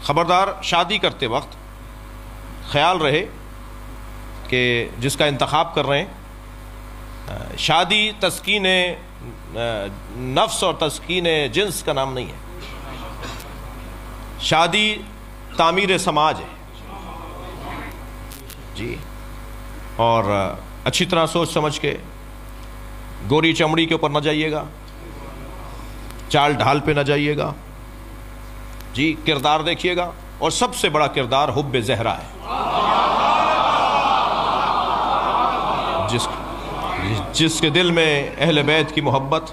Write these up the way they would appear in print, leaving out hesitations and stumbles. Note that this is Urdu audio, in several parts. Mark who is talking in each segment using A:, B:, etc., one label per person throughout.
A: خبردار شادی کرتے وقت خیال رہے کہ جس کا انتخاب کر رہے ہیں، شادی تسکین نفس اور تسکین جنس کا نام نہیں ہے، شادی تعمیر سماج ہے جی. اور اچھی طرح سوچ سمجھ کے، گوری چمڑی کے اوپر نہ جائیے گا، چال ڈھال پہ نہ جائیے گا جی. کردار دیکھیے گا، اور سب سے بڑا کردار حب زہرا ہے، جس کے دل میں اہل بیت کی محبت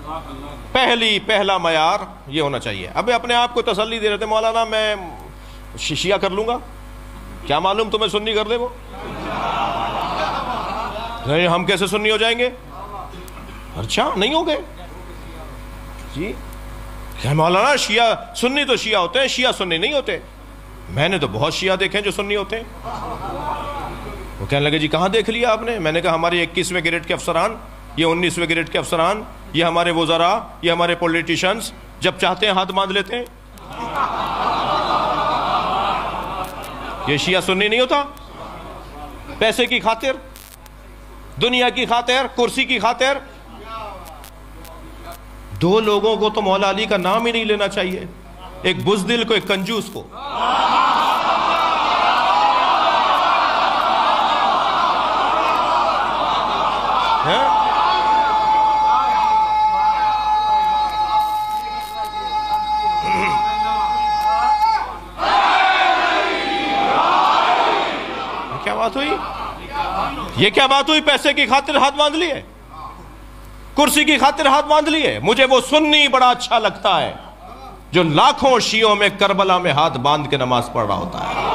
A: پہلا معیار یہ ہونا چاہیے. اب اپنے آپ کو تسلی دے رہے تھے مولانا میں شیعہ کر لوں گا، کیا معلوم تمہیں سنی کر دے وہ. نہیں ہم کیسے سنی ہو جائیں گے؟ اچھا نہیں ہو گئے جی. کہ مولانا شیعہ سنی تو شیعہ ہوتے ہیں، شیعہ سنی نہیں ہوتے. میں نے تو بہت شیعہ دیکھے ہیں جو سنی ہوتے ہیں. وہ کہنے لگے جی کہاں دیکھ لیا آپ نے؟ میں نے کہا ہمارے 21ویں گریڈ کے افسران، یہ 19ویں گریڈ کے افسران، یہ ہمارے وزراء، یہ ہمارے پولیٹیشنز جب چاہتے ہیں ہاتھ باندھ لیتے ہیں. یہ شیعہ سنی نہیں ہوتا. پیسے کی خاطر، دنیا کی خاطر، کرسی کی خاطر. دو لوگوں کو تو مولا علی کا نام ہی نہیں لینا چاہیے، ایک بزدل کو، ایک کنجوس کو. کیا بات ہوئی؟ یہ کیا بات ہوئی؟ پیسے کی خاطر ہاتھ باندھ لیے، کرسی کی خاطر ہاتھ باندھ لیے. مجھے وہ سنی بڑا اچھا لگتا ہے جو لاکھوں شیعوں میں کربلا میں ہاتھ باندھ کے نماز پڑھ رہا ہوتا ہے.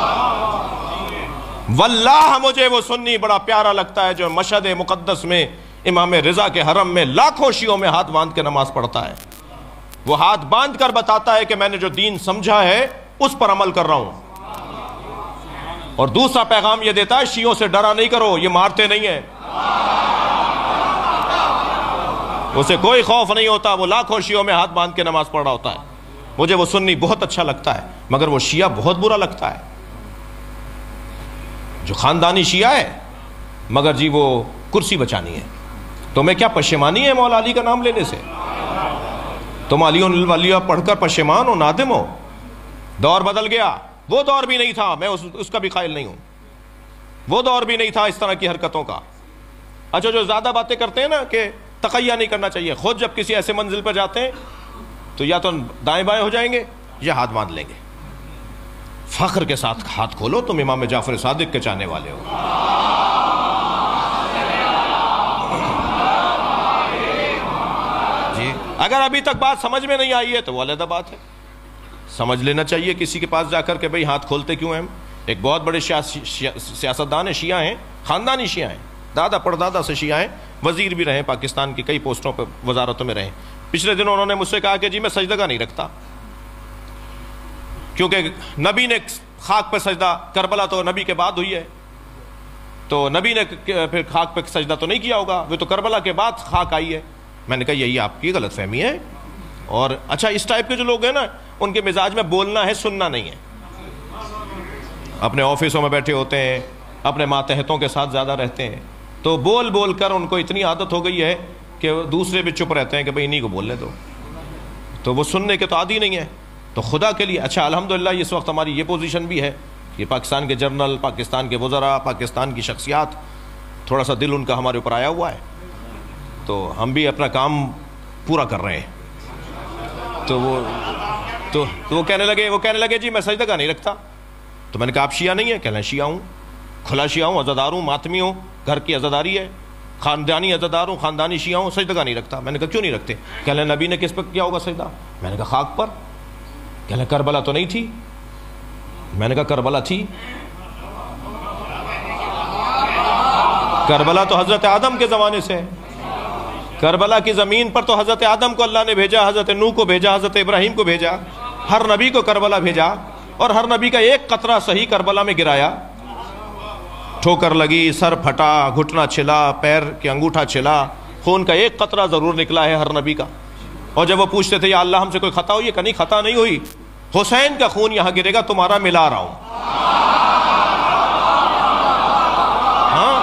A: واللہ مجھے وہ سنی بڑا پیارا لگتا ہے جو مشہد مقدس میں امام رضا کے حرم میں لاکھوں شیعوں میں ہاتھ باندھ کے نماز پڑھتا ہے. وہ ہاتھ باندھ کر بتاتا ہے کہ میں نے جو دین سمجھا ہے اس پر عمل کر رہا ہوں. اور دوسرا پیغام یہ دیتا ہے شیعوں سے ڈرا نہیں کرو، یہ مارتے نہیں ہیں، اسے کوئی خوف نہیں ہوتا. وہ لاکھوں شیعوں میں ہاتھ باندھ کے نماز پڑھ رہا ہوتا ہے. مجھے وہ سنی بہت اچھا لگتا ہے، مگر وہ شیعہ بہت برا لگتا ہے جو خاندانی شیعہ ہے مگر جی وہ کرسی بچانی ہے. تمہیں کیا پشیمانی ہے مولا علی کا نام لینے سے؟ تم علی الولیہ پڑھ کر پشیمان ہو، نادم ہو؟ دور بدل گیا. وہ دور بھی نہیں تھا، میں اس کا بھی قائل نہیں ہوں. وہ دور بھی نہیں تھا اس طرح کی حرکتوں کا. اچھا جو زیادہ باتیں کرتے ہیں نا کہ تقیہ نہیں کرنا چاہیے، خود جب کسی ایسے منزل پر جاتے ہیں تو یا تو دائیں بائیں ہو جائیں گے یا ہاتھ باندھ لیں گے. فخر کے ساتھ ہاتھ کھولو، تم امام جعفر صادق کے چاہنے والے ہو. جی اگر ابھی تک بات سمجھ میں نہیں آئی ہے تو وہ علیحدہ بات ہے. سمجھ لینا چاہیے کسی کے پاس جا کر کہ بھئی ہاتھ کھولتے کیوں ہیں. ایک بہت بڑے سیاستدان ہیں، شیعہ ہیں، خاندانی شیعہ ہیں، دادا پردادا سے شیعہ ہیں، وزیر بھی رہے، پاکستان کی کئی پوسٹوں پہ وزارتوں میں رہے. پچھلے دنوں انہوں نے مجھ سے کہا کہ جی میں سجدہ نہیں رکھتا کیونکہ نبی نے خاک پہ سجدہ، کربلا تو نبی کے بعد ہوئی ہے تو نبی نے پھر خاک پہ سجدہ تو نہیں کیا ہوگا، وہ تو کربلا کے بعد خاک آئی ہے. میں نے کہا یہی آپ کی غلط فہمی ہے. اور اچھا اس ٹائپ کے جو لوگ ہیں نا ان کے مزاج میں بولنا ہے، سننا نہیں ہے. اپنے آفسوں میں بیٹھے ہوتے ہیں، اپنے ماتحتوں کے ساتھ زیادہ رہتے ہیں تو بول بول کر ان کو اتنی عادت ہو گئی ہے کہ دوسرے بھی چپ رہتے ہیں کہ بھئی انہی کو بولنے دو، تو وہ سننے کے تو عادی نہیں ہے. تو خدا کے لیے اچھا الحمدللہ اس وقت ہماری یہ پوزیشن بھی ہے کہ پاکستان کے جنرل، پاکستان کے وزراء، پاکستان کی شخصیات، تھوڑا سا دل ان کا ہمارے اوپر آیا ہوا ہے تو ہم بھی اپنا کام پورا کر رہے ہیں. تو وہ کہنے لگے جی میں سجدہ نہیں رکھتا. تو میں نے کہا آپ شیعہ نہیں ہیں؟ کہنے لگے شیعہ ہوں، کھلا شیعہ ہوں، عزادار ہوں، ماتمی ہوں، گھر کی عزاداری ہے، خاندانی عزادار ہوں، خاندانی شیعہ ہوں، سجدہ نہیں رکھتا. میں نے کہا کیوں نہیں رکھتے؟ کہنے لگے نبی نے کس پر کیا ہوگا سجدہ؟ میں نے کہا خاک پر. کہنے لگے کربلا تو نہیں تھی؟ میں نے کہا کربلا تھی. کربلا تو حضرت آدم کے زمانے سے ہے. کربلا کی زمین پر تو حضرت آدم کو اللہ نے بھیجا، حضرت نوح کو بھیجا، حضرت ابراہیم کو بھیجا، ہر نبی کو کربلا بھیجا اور ہر نبی کا ایک قطرہ صحیح کربلا میں گرایا. ٹھوکر لگی، سر پھٹا، گھٹنا چھلا، پیر کے انگوٹھا چھلا، خون کا ایک قطرہ ضرور نکلا ہے ہر نبی کا. اور جب وہ پوچھتے تھے یا اللہ ہم سے کوئی خطا ہوئی ہے؟ کہ نہیں خطا نہیں ہوئی، حسین کا خون یہاں گرے گا، تمہارا ملا رہا ہوں. ہاں،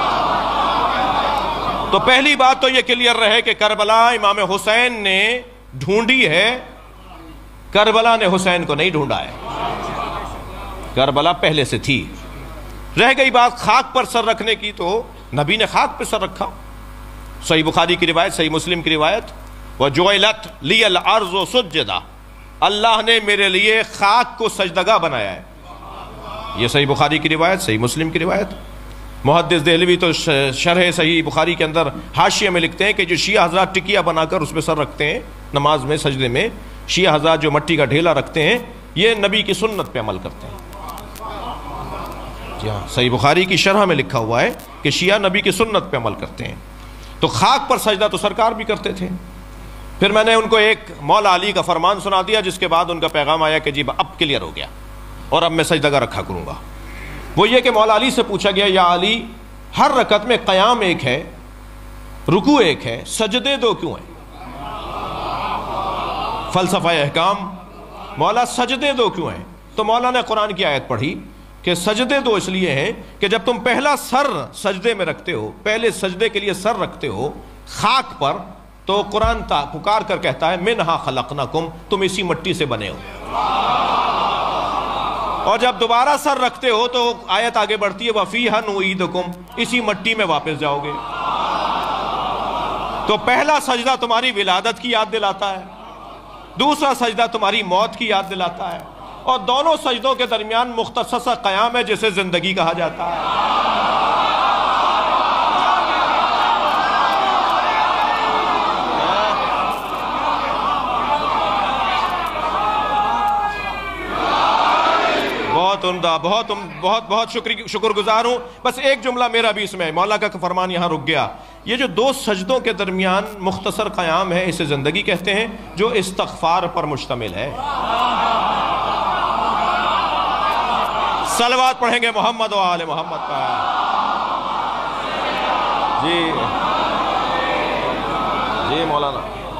A: تو پہلی بات تو یہ کلیئر رہے کہ کربلا امام حسین نے ڈھونڈی ہے، کربلا نے حسین کو نہیں ڈھونڈا ہے. کربلا پہلے سے تھی. رہ گئی بات خاک پر سر رکھنے کی، تو نبی نے خاک پر سر رکھا. صحیح بخاری کی روایت، صحیح مسلم کی روایت، وَجُعِلَتْ لِيَ الْأَرْضُ سُجَّدًا، اللہ نے میرے لیے خاک کو سجدگاہ بنایا ہے. یہ صحیح بخاری کی روایت، صحیح مسلم کی روایت. محدث دہلوی تو شرح صحیح بخاری کے اندر حاشیہ میں لکھتے ہیں کہ جو شیعہ حضرات ٹکیا بنا کر اس میں سر رکھتے ہیں نماز میں، سجدے میں، شیعہ حضرات جو مٹی کا ڈھیلا رکھتے ہیں، یہ نبی کی سنت پہ عمل کرتے ہیں. صحیح بخاری کی شرح میں لکھا ہوا ہے کہ شیعہ نبی کی سنت پہ عمل کرتے ہیں. تو خاک پر سجدہ تو سرکار بھی کرتے تھے. پھر میں نے ان کو ایک مولا علی کا فرمان سنا دیا، جس کے بعد ان کا پیغام آیا کہ جی اب کلیئر ہو گیا اور اب میں سجدہ رکھا کروں گا. وہ یہ کہ مولا علی سے پوچھا گیا، یا علی، ہر رکعت میں قیام ایک ہے، رکوع ایک ہے، سجدے دو کیوں ہیں؟ فلسفہ احکام، مولا سجدے دو کیوں ہیں؟ تو مولا نے قرآن کی آیت پڑھی کہ سجدے دو اس لیے ہیں کہ جب تم پہلا سر سجدے میں رکھتے ہو، پہلے سجدے کے لیے سر رکھتے ہو خاک پر، تو قرآن پکار کر کہتا ہے منہا خلقناکم، تم اسی مٹی سے بنے ہو. اور جب دوبارہ سر رکھتے ہو تو آیت آگے بڑھتی ہے وَفِيهَا نُعِيدُكُمْ، اسی مٹی میں واپس جاؤ گے. تو پہلا سجدہ تمہاری ولادت کی یاد دلاتا ہے، دوسرا سجدہ تمہاری موت کی یاد دلاتا ہے، اور دونوں سجدوں کے درمیان مختصر سا قیام ہے جسے زندگی کہا جاتا ہے. بہت عمدہ، بہت شکر گزار ہوں. بس ایک جملہ میرا بھی اس میں، مولا کا فرمان یہاں رک گیا. یہ جو دو سجدوں کے درمیان مختصر قیام ہے، اسے زندگی کہتے ہیں، جو استغفار پر مشتمل ہے. صلوات پڑھیں گے محمد و آل محمد کا. جی مولانا،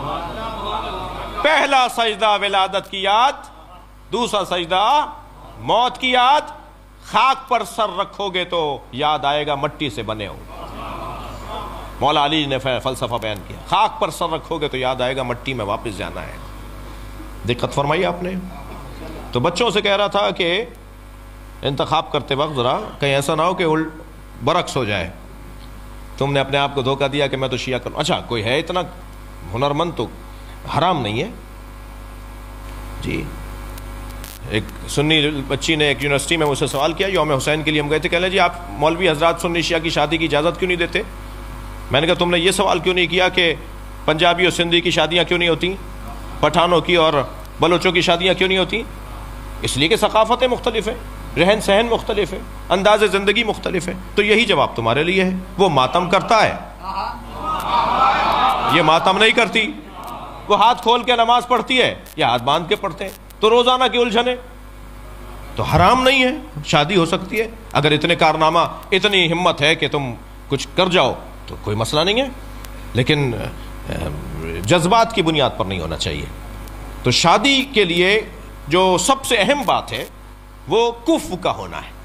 A: پہلا سجدہ ولادت کی یاد، دوسرا سجدہ موت کی یاد. خاک پر سر رکھو گے تو یاد آئے گا مٹی سے بنے ہو. مولا علی نے فلسفہ بیان کیا، خاک پر سر رکھو گے تو یاد آئے گا مٹی میں واپس جانا ہے. دقت فرمائی آپ نے. تو بچوں سے کہہ رہا تھا کہ انتخاب کرتے وقت ذرا کہیں ایسا نہ ہو کہ برعکس ہو جائے، تم نے اپنے آپ کو دھوکہ دیا کہ میں تو شیعہ کروں. اچھا کوئی ہے اتنا ہنرمند تو حرام نہیں ہے. جی ایک سنی بچی نے ایک یونیورسٹی میں مجھ سے سوال کیا، یوم حسین کے لیے ہم گئے تھے، کہہ لیں جی آپ مولوی حضرات سنی شیعہ کی شادی کی اجازت کیوں نہیں دیتے؟ میں نے کہا تم نے یہ سوال کیوں نہیں کیا کہ پنجابی اور سندھی کی شادیاں کیوں نہیں ہوتی، پٹھانوں کی اور بلوچوں کی شادیاں کیوں نہیں ہوتی؟ اس لیے کہ ثقافتیں مختلف ہیں، رہن سہن مختلف ہے، انداز زندگی مختلف ہے. تو یہی جواب تمہارے لیے ہے. وہ ماتم کرتا ہے، یہ ماتم نہیں کرتی. وہ ہاتھ کھول کے نماز پڑھتی ہے، یہ ہاتھ باندھ کے پڑھتے ہیں. تو روزانہ کی الجھنیں، تو حرام نہیں ہے، شادی ہو سکتی ہے. اگر اتنے کارنامہ، اتنی ہمت ہے کہ تم کچھ کر جاؤ تو کوئی مسئلہ نہیں ہے، لیکن جذبات کی بنیاد پر نہیں ہونا چاہیے. تو شادی کے لیے جو سب سے اہم بات ہے وہ کف کا ہونا ہے.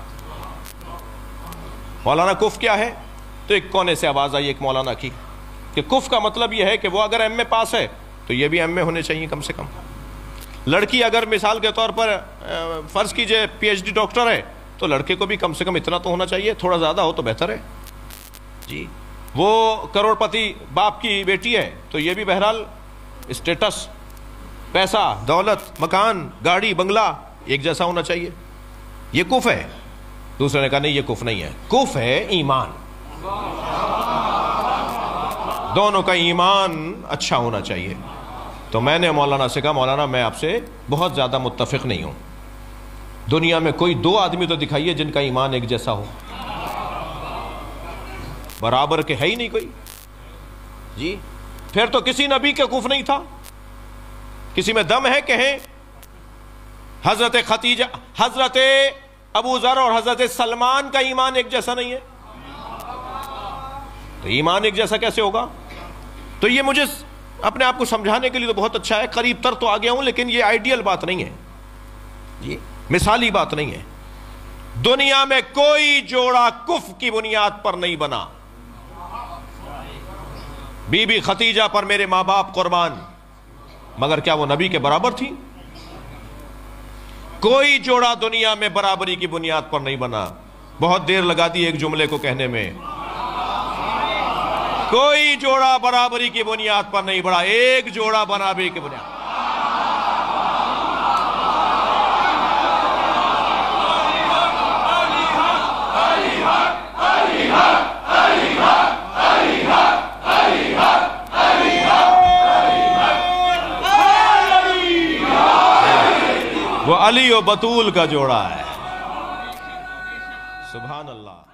A: مولانا کف کیا ہے؟ تو ایک کونے سے آواز آئی ایک مولانا کی کہ کف کا مطلب یہ ہے کہ وہ اگر ایم اے پاس ہے تو یہ بھی ایم اے ہونے چاہیے کم سے کم. لڑکی اگر مثال کے طور پر فرض کیجئے پی ایچ ڈی ڈاکٹر ہے تو لڑکے کو بھی کم سے کم اتنا تو ہونا چاہیے، تھوڑا زیادہ ہو تو بہتر ہے. جی وہ کروڑ پتی باپ کی بیٹی ہے تو یہ بھی بہرحال اسٹیٹس، پیسہ، دولت، مکان، گاڑی، بنگلہ ایک جیسا ہونا چاہیے. یہ کف ہے. دوسرے نے کہا نہیں یہ کف نہیں ہے، کف ہے ایمان. دونوں کا ایمان اچھا ہونا چاہیے. تو میں نے مولانا سے کہا مولانا میں آپ سے بہت زیادہ متفق نہیں ہوں. دنیا میں کوئی دو آدمی تو دکھائیے جن کا ایمان ایک جیسا ہو. برابر کے ہے ہی نہیں کوئی. جی پھر تو کسی نبی کا کف نہیں تھا. کسی میں دم ہے کہیں حضرت خدیجہ، حضرت ابو ذر اور حضرت سلمان کا ایمان ایک جیسا نہیں ہے. تو ایمان ایک جیسا کیسے ہوگا؟ تو یہ مجھے اپنے آپ کو سمجھانے کے لیے تو بہت اچھا ہے، قریب تر تو آ گیا ہوں، لیکن یہ آئیڈیل بات نہیں ہے. یہ مثالی بات نہیں ہے. دنیا میں کوئی جوڑا کفر کی بنیاد پر نہیں بنا. بی بی ختیجہ پر میرے ماں باپ قربان، مگر کیا وہ نبی کے برابر تھی؟ کوئی جوڑا دنیا میں برابری کی بنیاد پر نہیں بنا. بہت دیر لگا دی ایک جملے کو کہنے میں. کوئی جوڑا برابری کی بنیاد پر نہیں بڑھا، ایک جوڑا برابری کی بنیاد. وہ علی و بطول کا جوڑا ہے. سبحان اللہ.